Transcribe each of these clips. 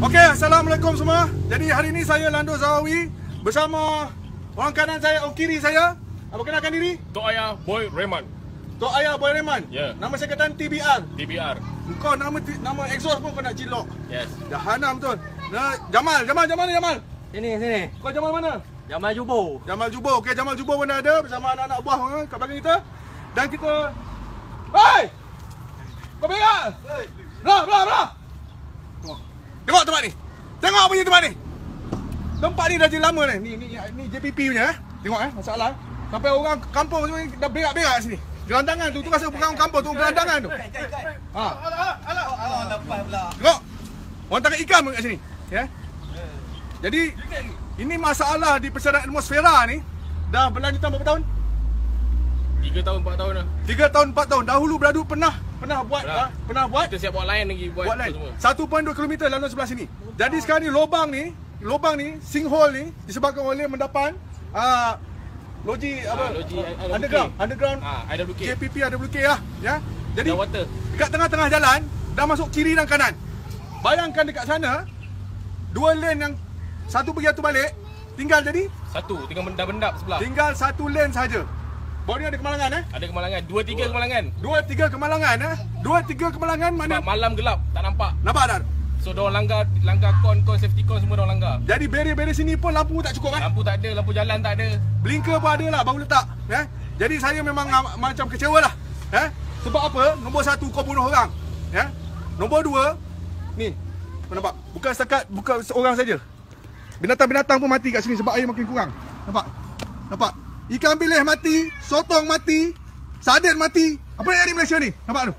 Okey, Assalamualaikum semua. Jadi hari ini saya Lando Zahawi bersama orang kanan saya, orang kiri saya. Apa kenalkan diri? Tok Ayah Boy Rehman. Tok Ayah Boy Rehman. Ya. Nama sekatan TBR. TBR. Kau nama exhaust pun kau nak cilok. Yes. Dah hanam betul. Nah, Jamal mana Jamal? Sini. Kau Jamal mana? Jamal Jubo. Jamal Jubo. Okey, Jamal Jubo pun dah ada bersama anak-anak buah kat belakang kita. Dan kita Hei! Kau berak! Belah! Tengok tempat ni. Tengok punya tempat ni. Tempat ni dah jadi lama ni. Ni JPP punya Tengok masalah. Sampai orang kampung semua dah berak-berak sini. Gelandangan tu rasa bukan orang kampung tu, gelandangan tu. Ha. Alah lepas pula. Tengok. Orang tangkap ikan pun kat sini. Ya. Jadi ini masalah di persediaan atmosfera ni dah berlanjutan berapa tahun? 3 tahun 4 tahun dah. 3 tahun 4 tahun. Dahulu beradu pernah buat. Kita siap buat lain lagi buat lain. semua. 1.2 km lalu sebelah sini. Jadi sekarang ni lubang ni sinkhole ni disebabkan oleh mendapan logi underground IWK. JPP IWK lah ya. Jadi Water. dekat tengah-tengah jalan dah masuk kiri dan kanan. Bayangkan dekat sana 2 lane yang satu pergi satu balik tinggal jadi Tinggal benda-benda sebelah. tinggal 1 lane saja. Baru ni ada kemalangan Ada kemalangan, 2-3 kemalangan. 2-3 kemalangan 2-3 kemalangan mana Sebab malam gelap, tak nampak. nampak tak? So diorang langgar kon safety kon semua diorang langgar. Jadi barrier sini pun lampu tak cukup Lampu tak ada, lampu jalan tak ada. Blinker pun ada lah baru letak Jadi saya memang macam kecewa lah Sebab apa? Nombor 1 kau bunuh orang Nombor 2 ni kau nampak? Bukan seorang saja. Binatang-binatang pun mati kat sini sebab air makin kurang. Nampak? Ikan bilis mati, sotong mati, sardin mati. Apa yang ada di Malaysia ni? Nampak tu?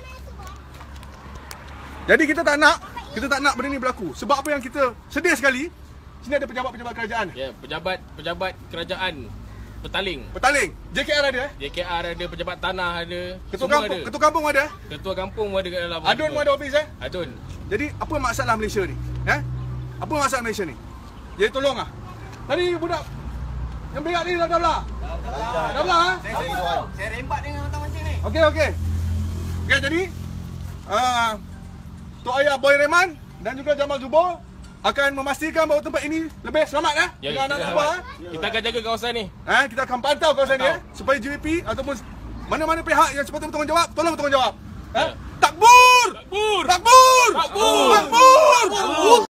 Jadi kita tak nak benda ni berlaku. Sebab apa yang kita sedih sekali, sini ada pejabat-pejabat kerajaan. Ya, pejabat kerajaan Petaling. JKR ada JKR ada, pejabat tanah ada. Ketua semua kampung, ada. ketua kampung ada. Ketua kampung ada kat dalam. Adun pun ada office Adun. Jadi apa masalah Malaysia ni? Apa masalah Malaysia ni? Jadi tolong tadi budak yang berak ni dah belah. Dah belah Saya rembat dengan orang mancing ni. Okey, jadi Tok Ayah Boy Rehman dan juga Jamal Jubo akan memastikan bahawa tempat ini lebih selamat dengan anak-anak buah. Kita akan jaga kawasan ni. Kita akan pantau kawasan ni supaya JPP ataupun mana-mana pihak yang sepatutnya bertanggungjawab tolong bertanggungjawab. Takbur!